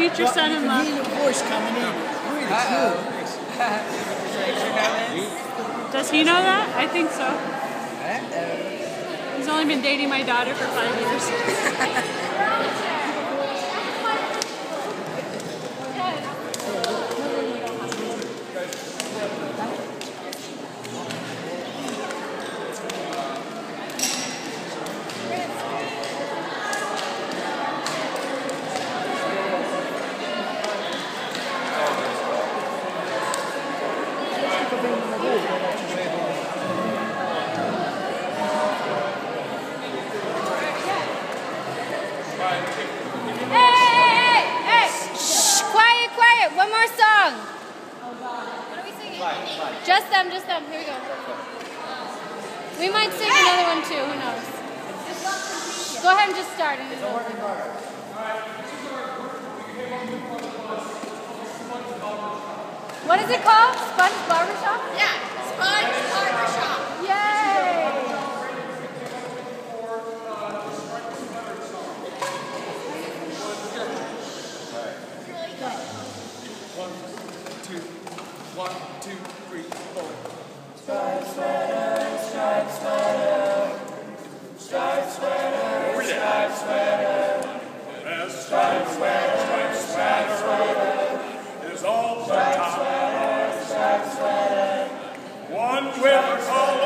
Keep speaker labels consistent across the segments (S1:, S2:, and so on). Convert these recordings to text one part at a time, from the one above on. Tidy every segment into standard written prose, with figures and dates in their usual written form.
S1: future son-in-law.
S2: You can hear your voice coming in. Really cool.
S1: Does he know that? I think so. He's only been dating my daughter for 5 years.
S3: Hey! Shh! Quiet! One more song. What are we singing? Just them. Here we go. We might sing another one too. Who knows? Go ahead and just start. What is it called? Sponge Barbershop?
S4: Yeah, Sponge Barbershop.
S3: Yay!
S5: One, two, three, four.
S6: Striped sweater, striped sweater, striped sweater, striped sweater, striped sweater, striped sweater,
S5: Is all the time.
S6: striped sweater,
S5: One with all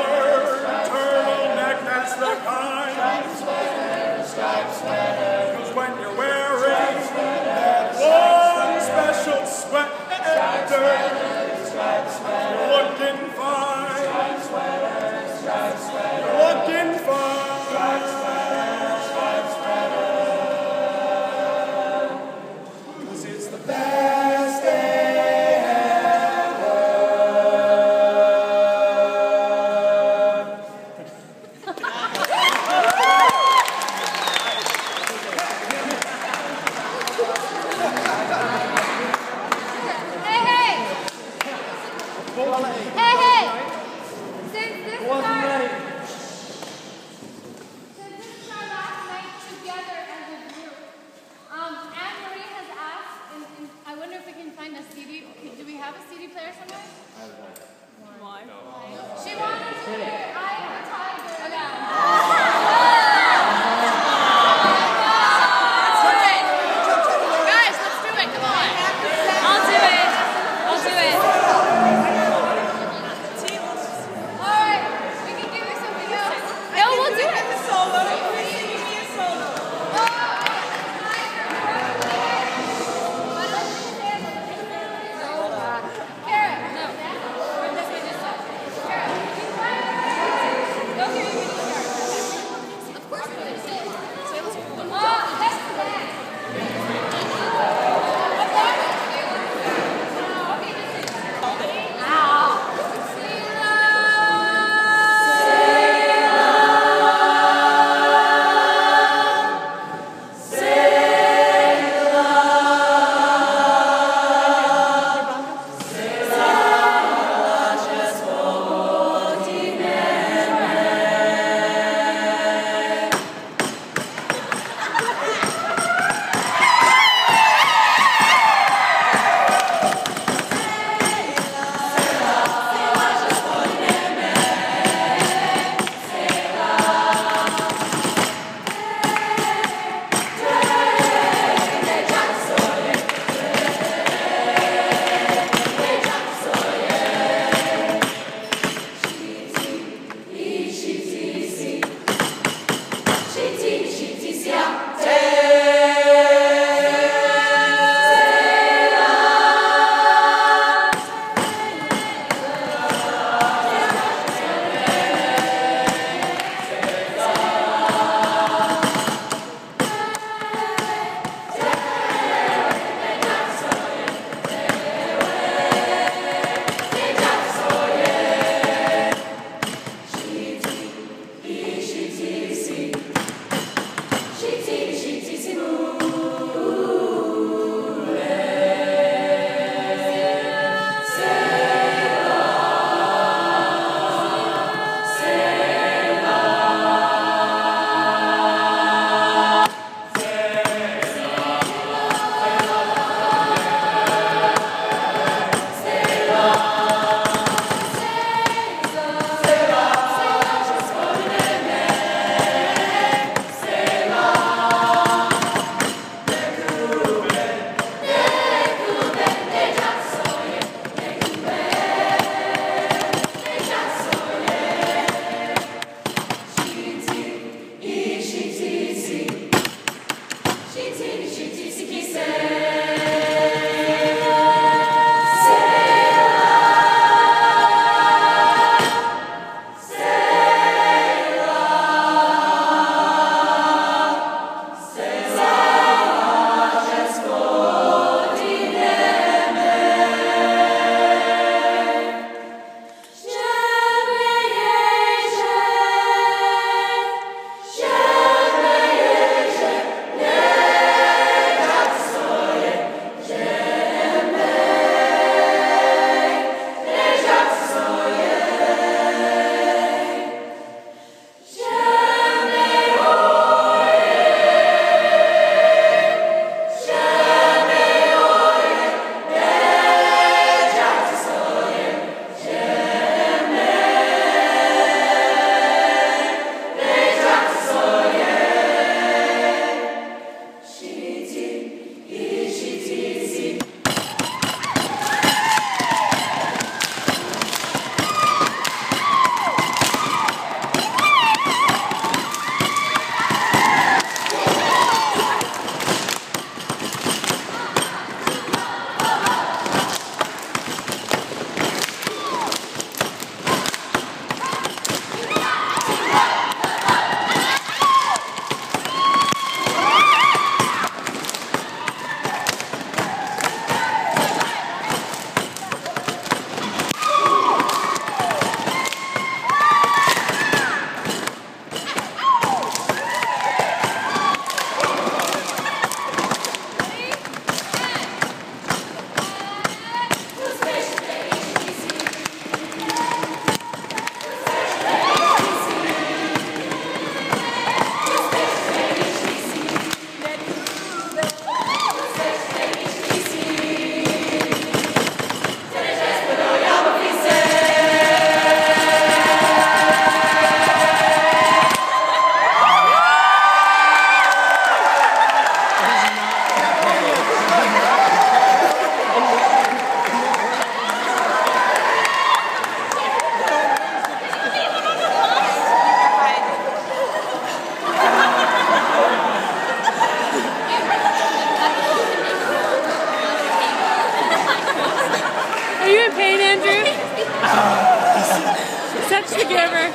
S1: whatever.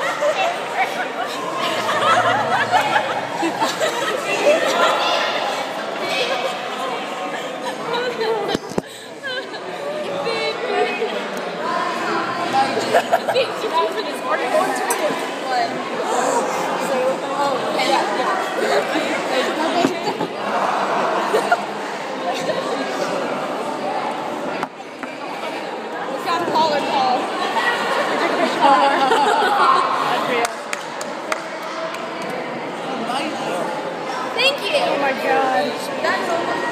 S3: Thank you. Oh my God. That's almost.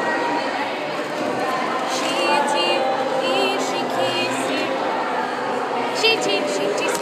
S3: She,